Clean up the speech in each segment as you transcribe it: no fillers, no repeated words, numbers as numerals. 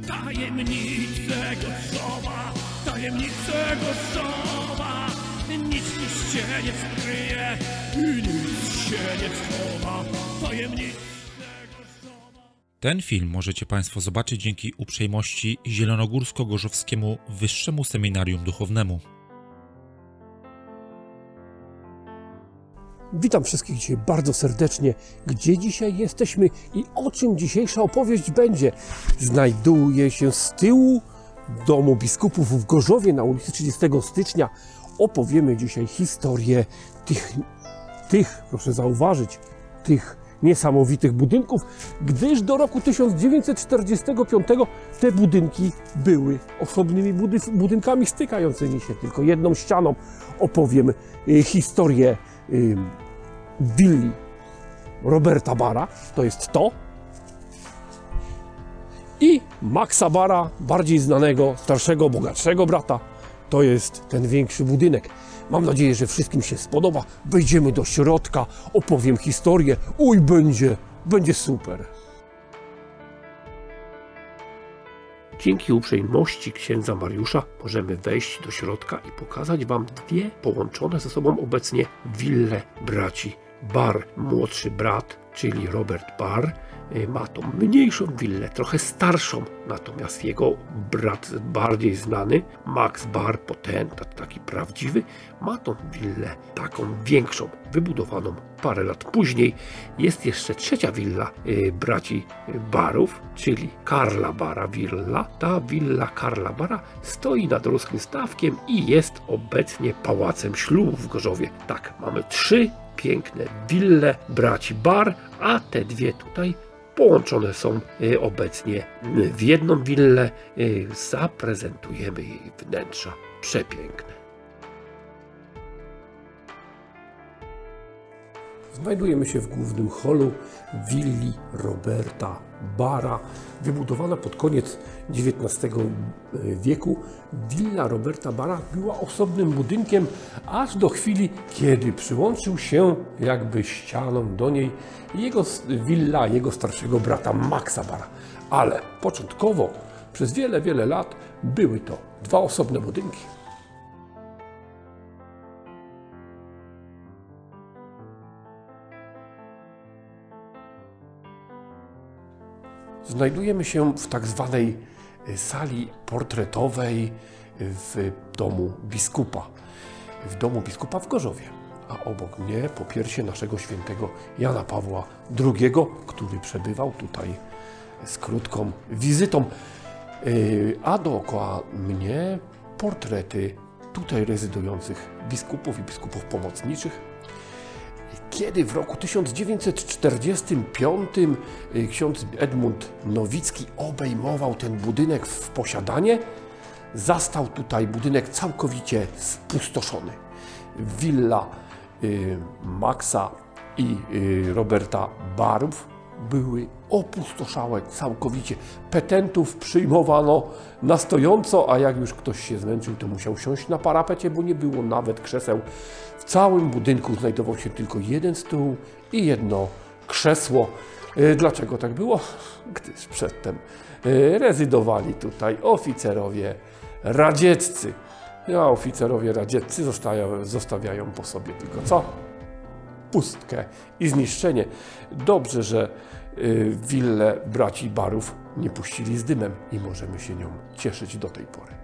Tajemnice Gorzowa, tajemnice Gorzowa, nic się nie skryje i nic się nie schowa. Tajemnice Gorzowa. Ten film możecie Państwo zobaczyć dzięki uprzejmości Zielonogórsko-Gorzowskiemu Wyższemu Seminarium Duchownemu. Witam wszystkich dzisiaj bardzo serdecznie. Gdzie dzisiaj jesteśmy i o czym dzisiejsza opowieść będzie? Znajduję się z tyłu Domu Biskupów w Gorzowie na ulicy 30 stycznia. Opowiemy dzisiaj historię tych, proszę zauważyć, tych niesamowitych budynków, gdyż do roku 1945 te budynki były osobnymi budynkami stykającymi się tylko jedną ścianą. Opowiem historię willi Roberta Bara, to jest to, i Maxa Bara, bardziej znanego, starszego, bogatszego brata, to jest ten większy budynek. Mam nadzieję, że wszystkim się spodoba. Wejdziemy do środka, opowiem historię. Oj, będzie super. Dzięki uprzejmości księdza Mariusza możemy wejść do środka i pokazać Wam dwie połączone ze sobą obecnie wille braci Bar. Młodszy brat, czyli Robert Bar, ma tą mniejszą willę, trochę starszą, natomiast jego brat bardziej znany, Max Bar, potentat, taki prawdziwy, ma tą willę taką większą, wybudowaną parę lat później. Jest jeszcze trzecia willa braci Barów, czyli Karla Bara willa. Ta willa Karla Bara stoi nad ruskim stawkiem i jest obecnie pałacem ślubów w Gorzowie. Tak, mamy trzy piękne wille braci Bar, a te dwie tutaj połączone są obecnie w jedną willę. Zaprezentujemy jej wnętrza przepiękne. Znajdujemy się w głównym holu willi Roberta Bara, wybudowana pod koniec XIX wieku. Willa Roberta Bara była osobnym budynkiem aż do chwili, kiedy przyłączył się jakby ścianą do niej willa jego starszego brata Maxa Bara. Ale początkowo przez wiele lat były to dwa osobne budynki. Znajdujemy się w tak zwanej sali portretowej w Domu Biskupa. W Domu Biskupa w Gorzowie. A obok mnie popiersie naszego świętego Jana Pawła II, który przebywał tutaj z krótką wizytą. A dookoła mnie portrety tutaj rezydujących biskupów i biskupów pomocniczych. Kiedy w roku 1945 ksiądz Edmund Nowicki obejmował ten budynek w posiadanie, zastał tutaj budynek całkowicie spustoszony. Willa Maxa i Roberta Barów były opustoszałe całkowicie. Petentów przyjmowano na stojąco, a jak już ktoś się zmęczył, to musiał siąść na parapecie, bo nie było nawet krzeseł. W całym budynku znajdował się tylko jeden stół i jedno krzesło. Dlaczego tak było? Gdyż przedtem rezydowali tutaj oficerowie radzieccy. A oficerowie radzieccy zostawiają po sobie tylko co? Pustkę i zniszczenie. Dobrze, że willę braci Barów nie puścili z dymem i możemy się nią cieszyć do tej pory.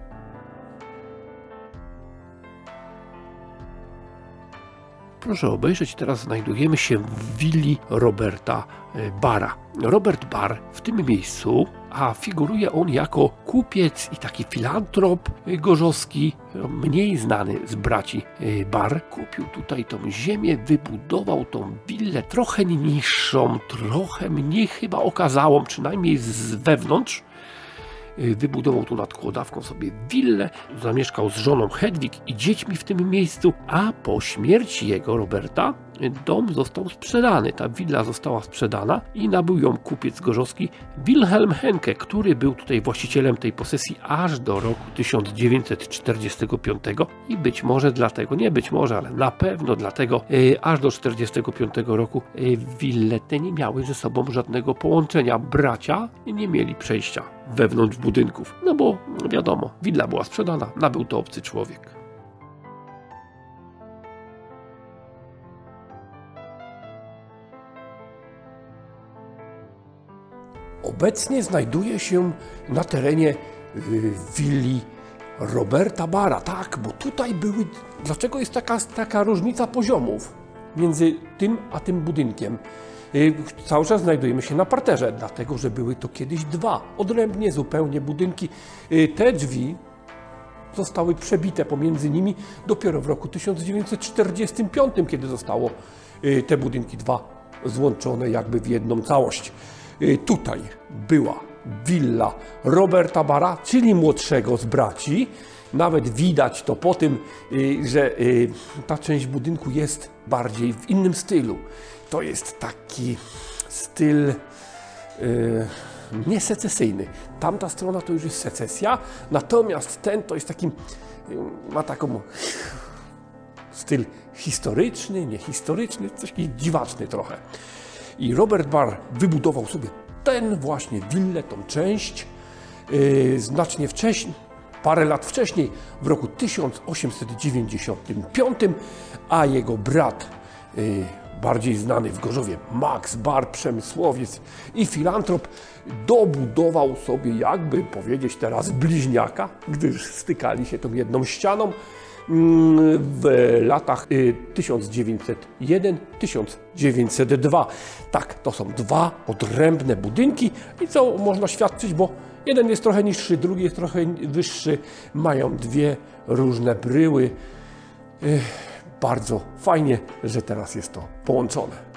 Proszę obejrzeć, teraz znajdujemy się w willi Roberta Bara. Robert Bar w tym miejscu, a figuruje on jako kupiec i taki filantrop gorzowski, mniej znany z braci Bar. Kupił tutaj tą ziemię, wybudował tą willę trochę niższą, trochę mniej chyba okazałą, przynajmniej z wewnątrz. Wybudował tu nad Kłodawką sobie willę, zamieszkał z żoną Hedwig i dziećmi w tym miejscu, a po śmierci jego, Roberta, dom został sprzedany. Ta willa została sprzedana i nabył ją kupiec gorzowski Wilhelm Henke, który był tutaj właścicielem tej posesji aż do roku 1945 i być może dlatego, nie być może, ale na pewno dlatego, aż do 1945 roku wille te nie miały ze sobą żadnego połączenia. Bracia nie mieli przejścia wewnątrz budynków. No bo wiadomo, willa była sprzedana, nabył to obcy człowiek. Obecnie znajduje się na terenie willi Roberta Bara. Tak, bo tutaj były... Dlaczego jest taka różnica poziomów między tym a tym budynkiem? Cały czas znajdujemy się na parterze, dlatego że były to kiedyś dwa odrębnie zupełnie budynki. Te drzwi zostały przebite pomiędzy nimi dopiero w roku 1945, kiedy zostało te budynki dwa złączone jakby w jedną całość. Tutaj była willa Roberta Bara, czyli młodszego z braci. Nawet widać to po tym, że ta część budynku jest bardziej w innym stylu. To jest taki styl niesecesyjny. Tamta strona to już jest secesja, natomiast ten to jest taki, ma taką styl historyczny, niehistoryczny, coś taki dziwaczny trochę. I Robert Barr wybudował sobie ten właśnie willę, tą część znacznie wcześniej, parę lat wcześniej, w roku 1895, a jego brat, bardziej znany w Gorzowie, Max Barr, przemysłowiec i filantrop, dobudował sobie, jakby powiedzieć teraz, bliźniaka, gdyż stykali się tą jedną ścianą w latach 1901-1902. Tak, to są dwa odrębne budynki i co można świadczyć, bo jeden jest trochę niższy, drugi jest trochę wyższy, mają dwie różne bryły. Bardzo fajnie, że teraz jest to połączone.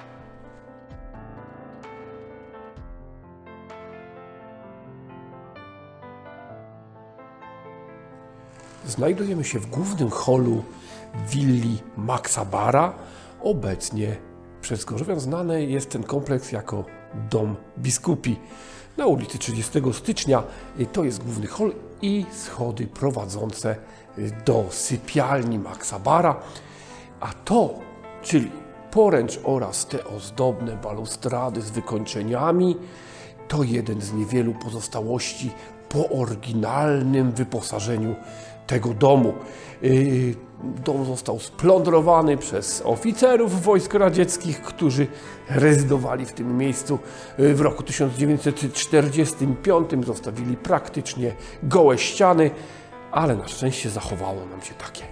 Znajdujemy się w głównym holu willi Maxa Barra. Obecnie przez gorzowian znany jest ten kompleks jako Dom Biskupi. Na ulicy 30 stycznia to jest główny hol i schody prowadzące do sypialni Maxa Barra. A to, czyli poręcz oraz te ozdobne balustrady z wykończeniami, to jeden z niewielu pozostałości po oryginalnym wyposażeniu tego domu. Dom został splądrowany przez oficerów wojsk radzieckich, którzy rezydowali w tym miejscu w roku 1945. Zostawili praktycznie gołe ściany, ale na szczęście zachowało nam się takie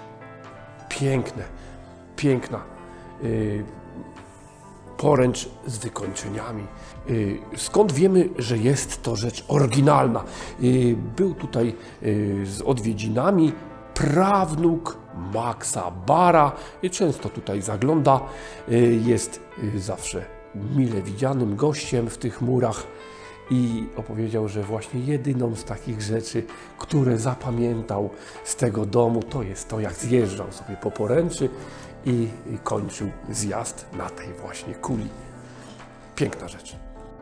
piękna poręcz z wykończeniami. Skąd wiemy, że jest to rzecz oryginalna? Był tutaj z odwiedzinami prawnuk Maxa Barra. Często tutaj zagląda. Jest zawsze mile widzianym gościem w tych murach i opowiedział, że właśnie jedyną z takich rzeczy, które zapamiętał z tego domu, to jest to, jak zjeżdżał sobie po poręczy i kończył zjazd na tej właśnie kuli. Piękna rzecz.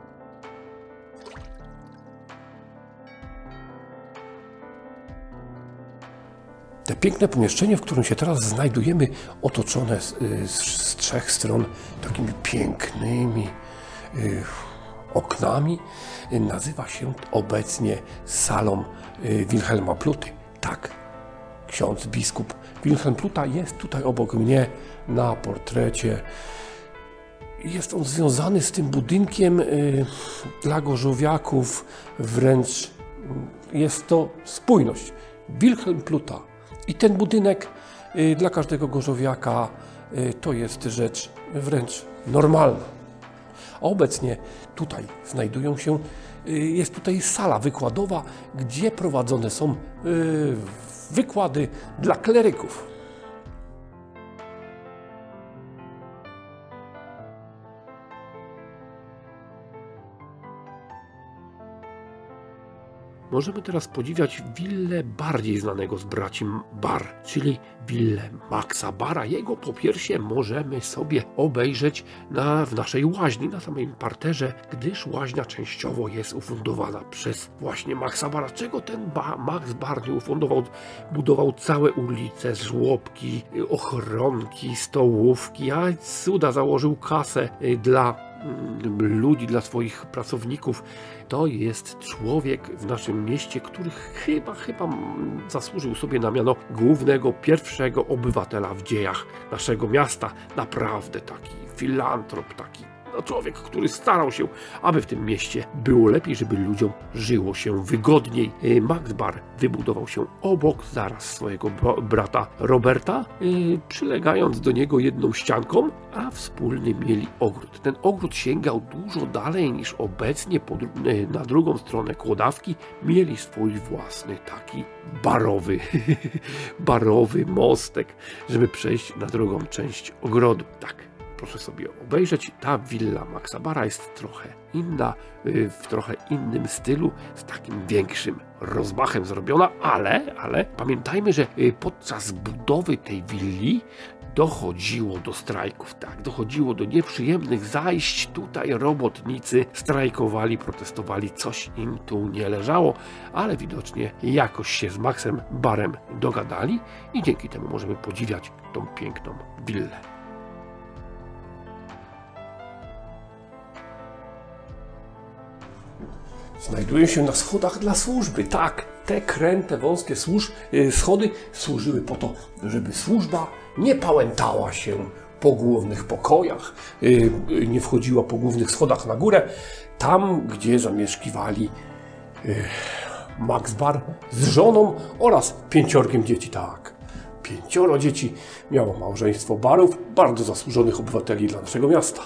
Te piękne pomieszczenie, w którym się teraz znajdujemy, otoczone z trzech stron takimi pięknymi oknami, nazywa się obecnie salą Wilhelma Pluty. Tak, ksiądz biskup Wilhelm Pluta jest tutaj obok mnie na portrecie. Jest on związany z tym budynkiem dla gorzowiaków, wręcz jest to spójność. Wilhelm Pluta i ten budynek dla każdego gorzowiaka to jest rzecz wręcz normalna. A obecnie tutaj znajdują się, jest tutaj sala wykładowa, gdzie prowadzone są wykłady dla kleryków. Możemy teraz podziwiać willę bardziej znanego z braci Barr, czyli willę Maxa Barra. Jego popiersie możemy sobie obejrzeć w naszej łaźni, na samym parterze, gdyż łaźnia częściowo jest ufundowana przez właśnie Maxa Barra. Czego ten Max Barr nie ufundował? Budował całe ulice, żłobki, ochronki, stołówki, a cuda założył kasę dla ludzi, dla swoich pracowników. To jest człowiek w naszym mieście, który chyba zasłużył sobie na miano głównego, pierwszego obywatela w dziejach naszego miasta. Naprawdę taki filantrop, taki człowiek, który starał się, aby w tym mieście było lepiej, żeby ludziom żyło się wygodniej. Max Bar wybudował się obok zaraz swojego brata Roberta, przylegając do niego jedną ścianką, a wspólny mieli ogród. Ten ogród sięgał dużo dalej niż obecnie. Na drugą stronę kłodawki mieli swój własny taki barowy mostek, żeby przejść na drugą część ogrodu. Tak. Proszę sobie obejrzeć, ta willa Maxa Bara jest trochę inna, w trochę innym stylu, z takim większym rozmachem zrobiona, ale pamiętajmy, że podczas budowy tej willi dochodziło do strajków, tak, dochodziło do nieprzyjemnych zajść. Tutaj robotnicy strajkowali, protestowali, coś im tu nie leżało, ale widocznie jakoś się z Maxem Barem dogadali i dzięki temu możemy podziwiać tą piękną willę. Znajduje się na schodach dla służby. Tak, te kręte, wąskie schody służyły po to, żeby służba nie pałętała się po głównych pokojach, nie wchodziła po głównych schodach na górę, tam, gdzie zamieszkiwali Max Bar z żoną oraz 5 dzieci. Tak, 5 dzieci miało małżeństwo Barów, bardzo zasłużonych obywateli dla naszego miasta.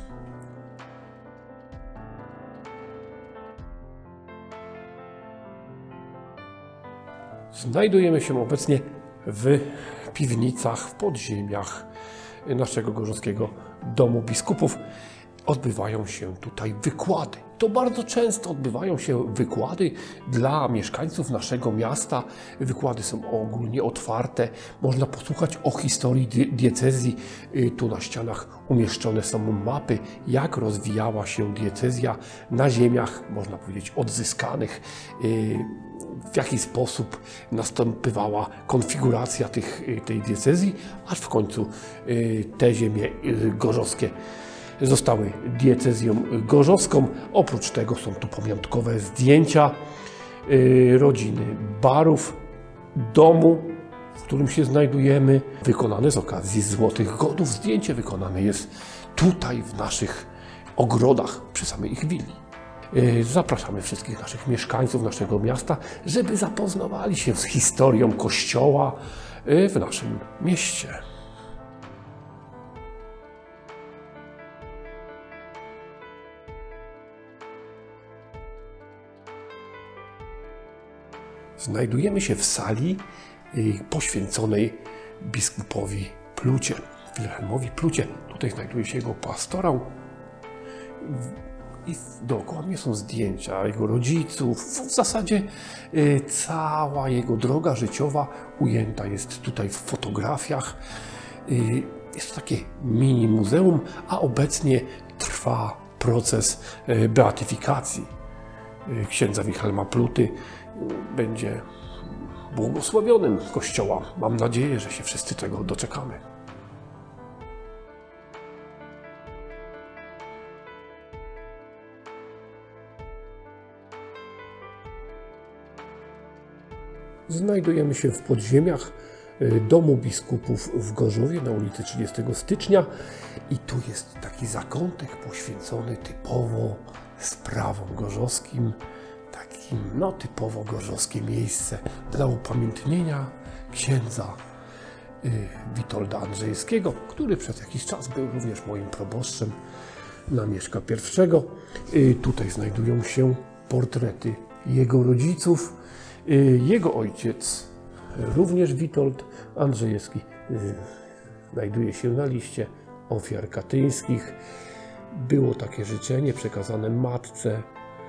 Znajdujemy się obecnie w piwnicach, w podziemiach naszego gorzowskiego Domu Biskupów. Odbywają się tutaj wykłady. To bardzo często odbywają się wykłady dla mieszkańców naszego miasta. Wykłady są ogólnie otwarte. Można posłuchać o historii diecezji. Tu na ścianach umieszczone są mapy, jak rozwijała się diecezja na ziemiach, można powiedzieć, odzyskanych. W jaki sposób następowała konfiguracja tej diecezji, aż w końcu te ziemie gorzowskie zostały diecezją gorzowską. Oprócz tego są tu pamiątkowe zdjęcia rodziny Barów, domu, w którym się znajdujemy, wykonane z okazji Złotych Godów. Zdjęcie wykonane jest tutaj w naszych ogrodach przy samej ich willi. Zapraszamy wszystkich naszych mieszkańców naszego miasta, żeby zapoznawali się z historią Kościoła w naszym mieście. Znajdujemy się w sali poświęconej biskupowi Plucie, Wilhelmowi Plucie. Tutaj znajduje się jego pastorał i dookoła mnie są zdjęcia jego rodziców. W zasadzie cała jego droga życiowa ujęta jest tutaj w fotografiach. Jest to takie mini muzeum, a obecnie trwa proces beatyfikacji księdza Wilhelma Pluty. Będzie błogosławionym Kościoła. Mam nadzieję, że się wszyscy tego doczekamy. Znajdujemy się w podziemiach Domu Biskupów w Gorzowie na ulicy 30 stycznia i tu jest taki zakątek poświęcony typowo sprawom gorzowskim. Takim typowo gorzowskie miejsce dla upamiętnienia księdza Witolda Andrzejewskiego, który przez jakiś czas był również moim proboszczem na Mieszka I. Tutaj znajdują się portrety jego rodziców. Jego ojciec, również Witold Andrzejewski, znajduje się na liście ofiar katyńskich. Było takie życzenie przekazane matce,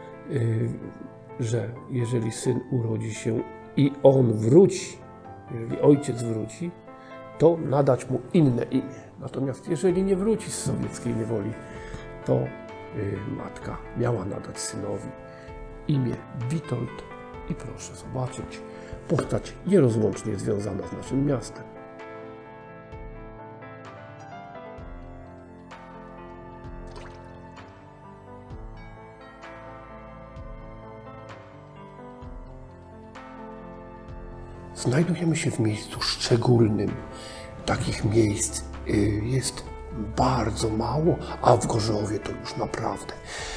że jeżeli syn urodzi się i on wróci, jeżeli ojciec wróci, to nadać mu inne imię. Natomiast jeżeli nie wróci z sowieckiej niewoli, to matka miała nadać synowi imię Witold. I proszę zobaczyć, postać nierozłącznie związana z naszym miastem. Znajdujemy się w miejscu szczególnym. Takich miejsc jest bardzo mało, a w Gorzowie to już naprawdę.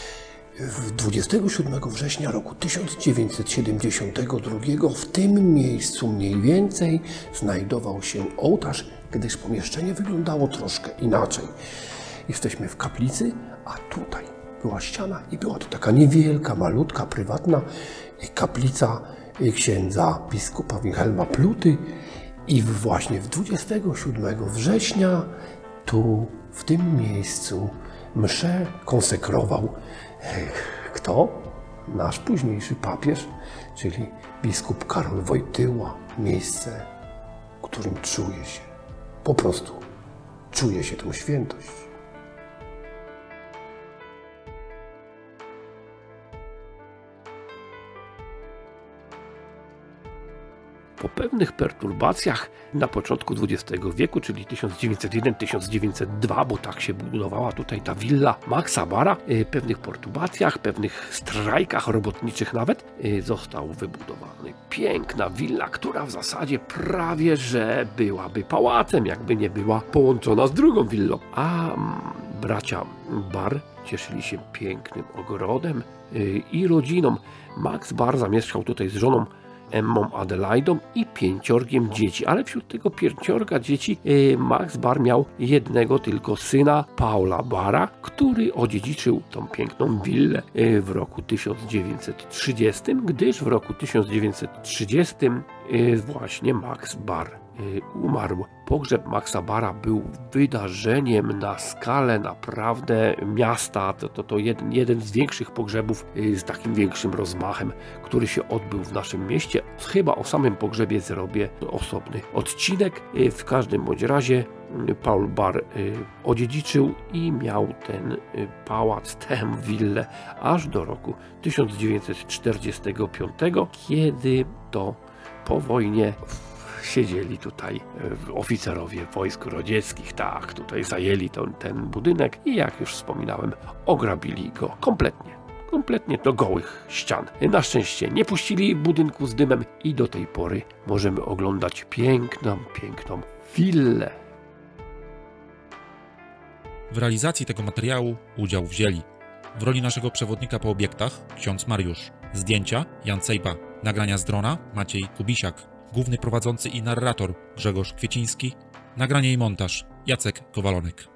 27 września roku 1972 w tym miejscu mniej więcej znajdował się ołtarz, gdyż pomieszczenie wyglądało troszkę inaczej. Jesteśmy w kaplicy, a tutaj była ściana i była to taka niewielka, malutka, prywatna kaplica księdza biskupa Wilhelma Pluty. I właśnie 27 września tu, w tym miejscu, mszę konsekrował kto? Nasz późniejszy papież, czyli biskup Karol Wojtyła. Miejsce, w którym czuje się, po prostu czuje się tę świętość. Po pewnych perturbacjach na początku XX wieku, czyli 1901-1902, bo tak się budowała tutaj ta willa Maxa Bara, pewnych perturbacjach, pewnych strajkach robotniczych nawet, został wybudowany piękna willa, która w zasadzie prawie że byłaby pałacem, jakby nie była połączona z drugą willą. A bracia Bar cieszyli się pięknym ogrodem i rodziną. Max Bar zamieszkał tutaj z żoną Emmą Adelaidą i 5 dzieci, ale wśród tego 5 dzieci Max Bar miał jednego tylko syna, Paula Bara, który odziedziczył tą piękną willę w roku 1930, gdyż w roku 1930 właśnie Max Bar umarł. Pogrzeb Maxa Bara był wydarzeniem na skalę naprawdę miasta. To jeden z większych pogrzebów z takim większym rozmachem, który się odbył w naszym mieście. Chyba o samym pogrzebie zrobię osobny odcinek. W każdym bądź razie Paul Bar odziedziczył i miał ten pałac, tę willę aż do roku 1945, kiedy to po wojnie siedzieli tutaj oficerowie wojsk radzieckich, tak, tutaj zajęli ten budynek i jak już wspominałem, ograbili go kompletnie do gołych ścian. Na szczęście nie puścili budynku z dymem i do tej pory możemy oglądać piękną willę. W realizacji tego materiału udział wzięli w roli naszego przewodnika po obiektach ksiądz Mariusz, zdjęcia Jan Cejpa, nagrania z drona Maciej Kubisiak, główny prowadzący i narrator Grzegorz Kwieciński, nagranie i montaż Jacek Kowalonek.